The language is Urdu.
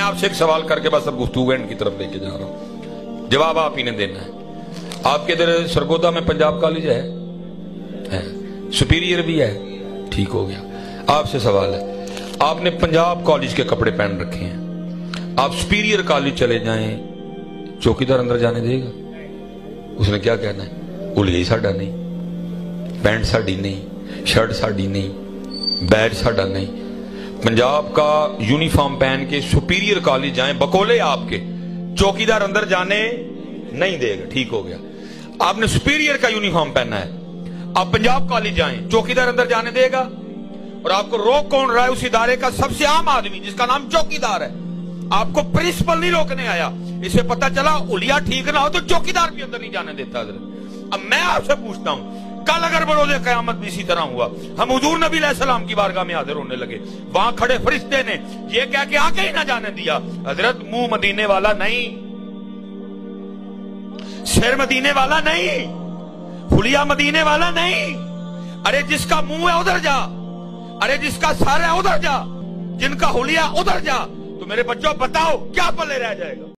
آپ سے ایک سوال کر کے بس اب گفتگو اینڈ کی طرف لے کے جا رہا ہوں، جواب آپ ہی نے دینا ہے۔ آپ کے ادھر سرگودا میں پنجاب کالج ہے، سپیریئر بھی ہے، ٹھیک ہو گیا۔ آپ سے سوال ہے، آپ نے پنجاب کالج کے کپڑے پہن رکھے ہیں، آپ سپیریئر کالج چلے جائیں، چوکیدار اندر جانے دے گا؟ اس نے کیا کہنا ہے؟ اولیا ہی ساڈا نہیں، پینٹ ساڈی نہیں، شرٹ ساڈی نہیں، بیج ساڈا نہیں۔ پنجاب کا یونیفارم پہن کے سپیریئر کالج جائیں، بکولے آپ کے، چوکیدار اندر جانے نہیں دے گا، ٹھیک ہو گیا۔ آپ نے سپیریئر کا یونیفارم پہنا ہے، آپ پنجاب کالج جائیں، چوکیدار اندر جانے دے گا؟ اور آپ کو روک کون رہا ہے؟ اس ادارے کا سب سے عام آدمی جس کا نام چوکیدار ہے۔ آپ کو پرنسپل نہیں روکنے آیا، اسے پتا چلا اولیا ٹھیک نہ ہو تو چوکیدار بھی اندر نہیں جانے دیتا حضرت۔ اب میں آپ سے پوچھتا ہوں، کل اگر بروز قیامت بھی اسی طرح ہوا، ہم حضور نبی علیہ السلام کی بارگاہ میں حاضر ہونے لگے، وہاں کھڑے فرشتے نے یہ کہہ کے آگے ہی نہ جانے دیا، حضرت منہ مدینے والا نہیں، سر مدینے والا نہیں، حلیہ مدینے والا نہیں، ارے جس کا منہ ہے ادھر جا، ارے جس کا سر ہے ادھر جا، جن کا حلیہ ادھر جا۔ تو میرے بچوں بتاؤ کیا پلے رہ جائے گا؟